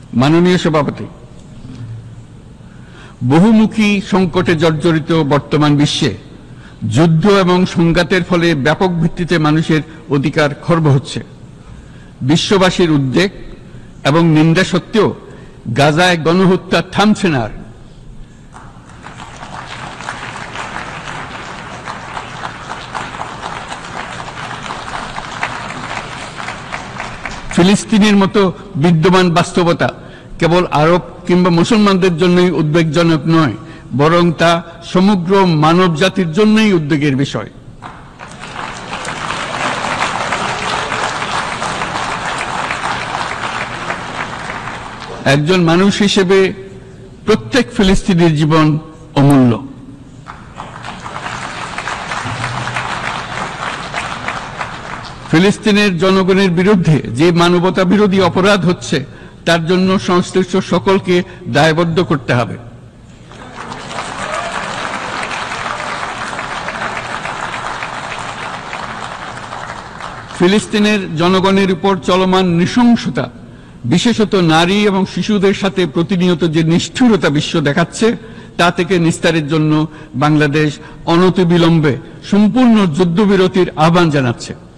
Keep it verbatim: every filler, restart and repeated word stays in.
মাননীয় সভাপতি, বহুমুখী সংকটে জর্জরিত বর্তমান বিশ্বে যুদ্ধ এবং সংঘাতের ফলে ব্যাপক ভিত্তিতে মানুষের অধিকার খর্ব হচ্ছে। বিশ্ববাসীর উদ্বেগ এবং নিন্দা সত্ত্বেও গাজায় গণহত্যা থামছে না। ফিলিস্তিনের মতো বিদ্যমান বাস্তবতা কেবল আরব কিংবা মুসলমানদের জন্যই উদ্বেগজনক নয়, বরং তা সমগ্র মানব জাতির জন্যই উদ্বেগের বিষয়। একজন মানুষ হিসেবে প্রত্যেক ফিলিস্তিনির জীবন অমূল্য। ফিলিস্তিনের জনগণের বিরুদ্ধে যে মানবতা বিরোধী অপরাধ হচ্ছে তার জন্য সংশ্লিষ্ট সকলকে দায়বদ্ধ করতে হবে। ফিলিস্তিনের জনগণের উপর চলমান নৃশংসতা, বিশেষত নারী এবং শিশুদের সাথে প্রতিনিয়ত যে নিষ্ঠুরতা বিশ্ব দেখাচ্ছে, তা থেকে নিস্তারের জন্য বাংলাদেশ অনতিবিলম্বে সম্পূর্ণ যুদ্ধবিরতির আহ্বান জানাচ্ছে।